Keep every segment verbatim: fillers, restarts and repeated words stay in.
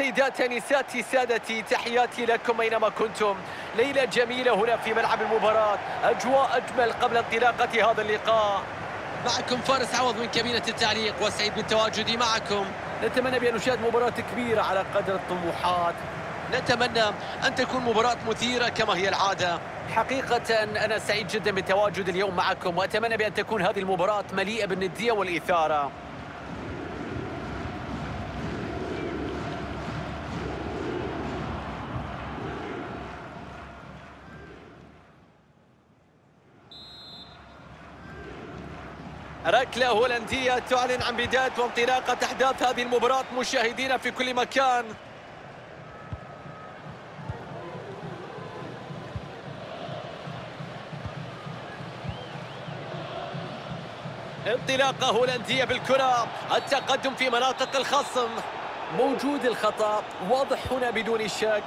سيدات نساتي سادتي، تحياتي لكم أينما كنتم. ليلة جميلة هنا في ملعب المباراة، أجواء أجمل قبل انطلاقة هذا اللقاء. معكم فارس عوض من كابينة التعليق، وسعيد بالتواجد معكم. نتمنى بأن نشاهد مباراة كبيرة على قدر الطموحات. نتمنى أن تكون مباراة مثيرة كما هي العادة. حقيقة أنا سعيد جدا بالتواجد اليوم معكم، وأتمنى بأن تكون هذه المباراة مليئة بالندية والإثارة. ركلة هولندية تعلن عن بداية وانطلاقة أحداث هذه المباراة مشاهدينا في كل مكان. انطلاقة هولندية بالكرة، التقدم في مناطق الخصم، موجود الخطأ واضح هنا بدون شك.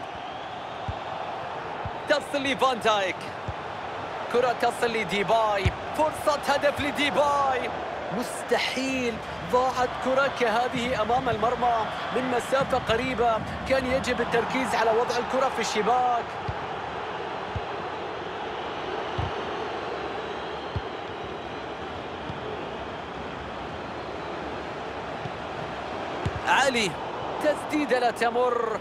تصل لفان دايك، كرة تصل لديباي، فرصة هدف لديباي. مستحيل ضاعت كرة كهذه أمام المرمى من مسافة قريبة، كان يجب التركيز على وضع الكرة في الشباك. علي، تسديدة لا تمر.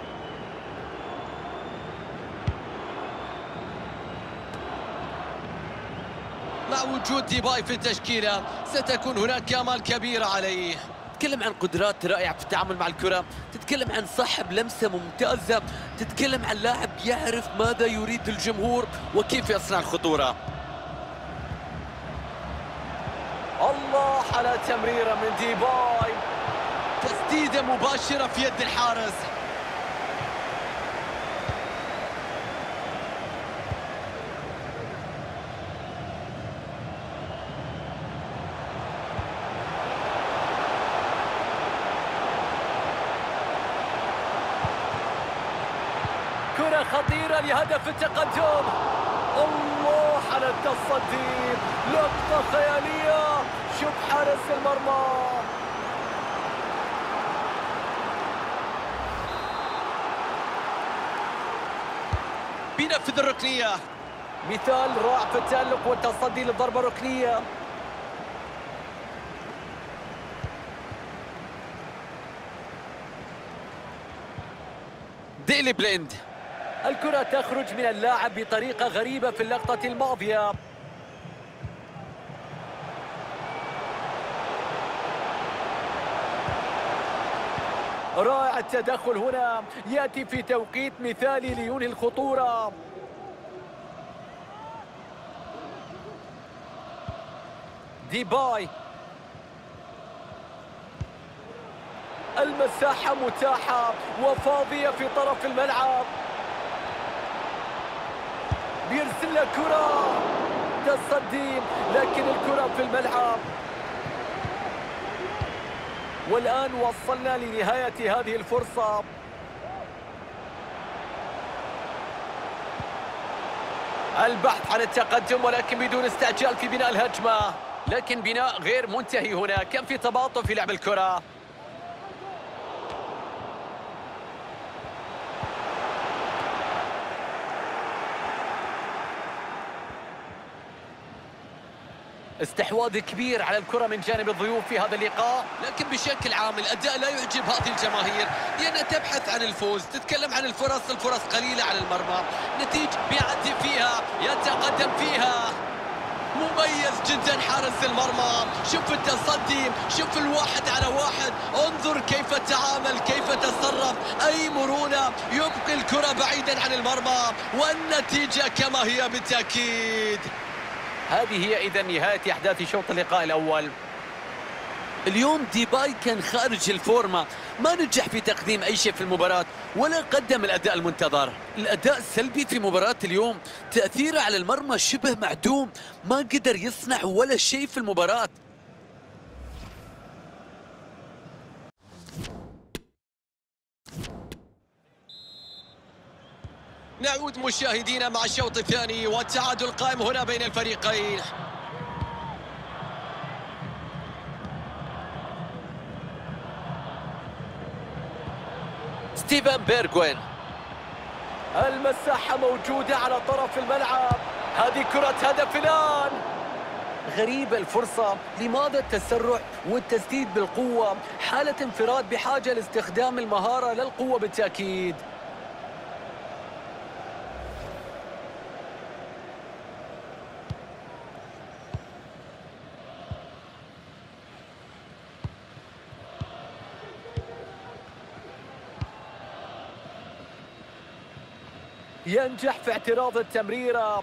مع وجود ديباي في التشكيلة ستكون هناك آمال كبيرة عليه. تتكلم عن قدرات رائعة في التعامل مع الكرة، تتكلم عن صاحب لمسة ممتازة، تتكلم عن لاعب يعرف ماذا يريد الجمهور وكيف يصنع الخطورة. الله على تمريرة من ديباي، تسديدة مباشرة في يد الحارس. كرة خطيرة لهدف التقدم. الله على التصدي، لقطة خيالية. شوف حارس المرمى، بينفذ الركنية. مثال رائع في التألق والتصدي للضربة الركنية. ديلي بليند، الكرة تخرج من اللاعب بطريقة غريبة في اللقطة الماضية. رائع التدخل هنا، يأتي في توقيت مثالي لينهي الخطورة. ديباي، المساحة متاحة وفاضية في طرف الملعب، بيرسل له كرة، تصدي لكن الكرة في الملعب. والآن وصلنا لنهاية هذه الفرصة. البحث عن التقدم ولكن بدون استعجال في بناء الهجمة، لكن بناء غير منتهي هنا، كان في تباطؤ في لعب الكرة. استحواذ كبير على الكرة من جانب الضيوف في هذا اللقاء، لكن بشكل عام الأداء لا يعجب هذه الجماهير لأنها تبحث عن الفوز. تتكلم عن الفرص، الفرص قليلة على المرمى، نتيجة بيعدي فيها، يتقدم فيها. مميز جدا حارس المرمى، شوف التصدي، شوف الواحد على واحد، انظر كيف تعامل، كيف تصرف، أي مرونة، يبقي الكرة بعيدا عن المرمى، والنتيجة كما هي بالتأكيد. هذه هي إذن نهاية أحداث شوط اللقاء الأول. اليوم ديباي كان خارج الفورمة، ما نجح في تقديم أي شيء في المباراة ولا قدم الأداء المنتظر. الأداء سلبي في مباراة اليوم، تأثيره على المرمى شبه معدوم، ما قدر يصنع ولا شيء في المباراة. نعود مشاهدينا مع الشوط الثاني والتعادل قائم هنا بين الفريقين. ستيفن بيرغوين. المساحة موجودة على طرف الملعب، هذه كرة هدف الآن. غريبة الفرصة، لماذا التسرع والتسديد بالقوة؟ حالة انفراد بحاجة لاستخدام المهارة للقوة بالتأكيد. ينجح في اعتراض التمريرة،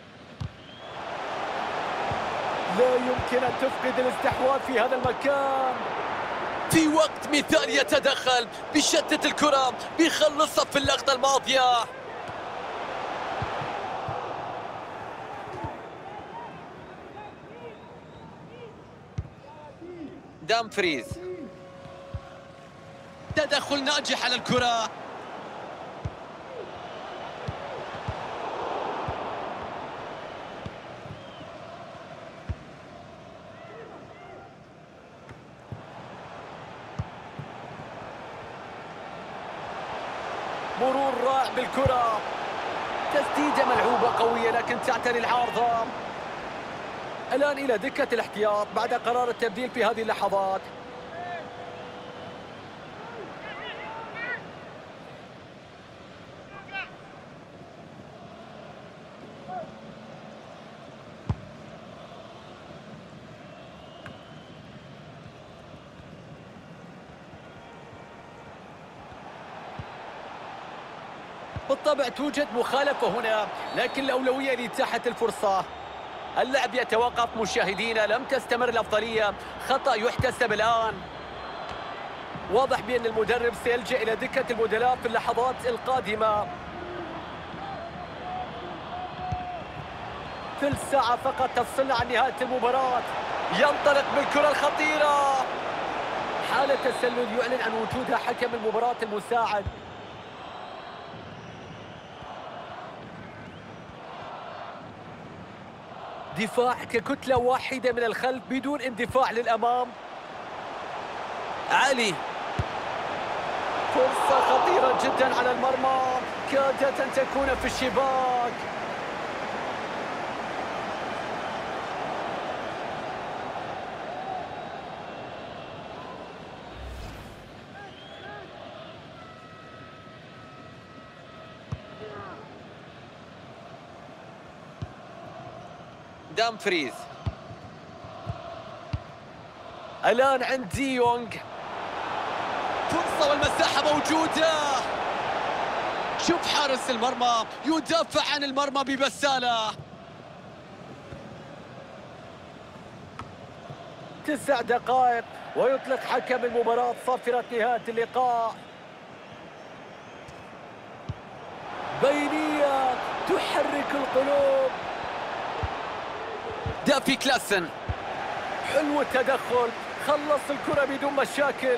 لا يمكن أن تفقد الاستحواذ في هذا المكان. في وقت مثالي يتدخل، بيشتت الكرة، بيخلصها في اللقطة الماضية. دامفريز، تدخل ناجح على الكرة. مرور رائع بالكرة، تسديدة ملعوبة قوية لكن تعتري العارضة. الآن إلى دكة الاحتياط بعد قرار التبديل في هذه اللحظات. بالطبع توجد مخالفة هنا، لكن الأولوية لإتاحة الفرصة. اللعب يتوقف مشاهدينا، لم تستمر الأفضلية، خطأ يحتسب الآن. واضح بأن المدرب سيلجأ إلى دكة البدلاء في اللحظات القادمة. ثلث ساعة فقط تفصلنا عن نهاية المباراة. ينطلق بالكرة الخطيرة، حالة تسلل يعلن عن وجودها حكم المباراة المساعد. دفاع ككتلة واحدة من الخلف بدون اندفاع للأمام. علي، فرصة خطيرة جدا على المرمى، كادت أن تكون في الشباك. دامفريز، الآن عند دي يونغ، فرصة والمساحة موجودة. شوف حارس المرمى يدافع عن المرمى ببسالة. تسع دقائق ويطلق حكم المباراة صافرة نهاية اللقاء. بينية تحرك القلوب. دافي كلاسن، حلو التدخل، خلص الكرة بدون مشاكل.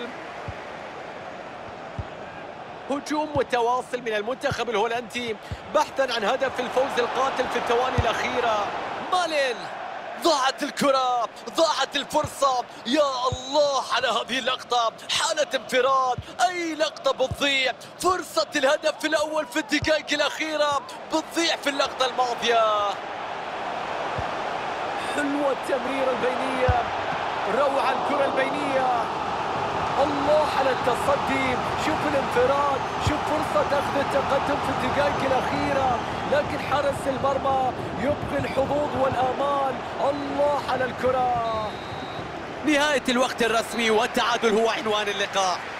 هجوم متواصل من المنتخب الهولندي بحثا عن هدف الفوز القاتل في الثواني الأخيرة. مالين، ضاعت الكرة، ضاعت الفرصة. يا الله على هذه اللقطة، حالة انفراد، أي لقطة بتضيع. فرصة الهدف الأول في الدقائق الأخيرة بتضيع في اللقطة الماضية. حلوة التمريرة البينية، روعة الكرة البينية. الله على التصدي، شوف الانفراد، شوف فرصة أخذ التقدم في الدقائق الأخيرة، لكن حارس المرمى يبقي الحظوظ والآمال. الله على الكرة. نهاية الوقت الرسمي والتعادل هو عنوان اللقاء.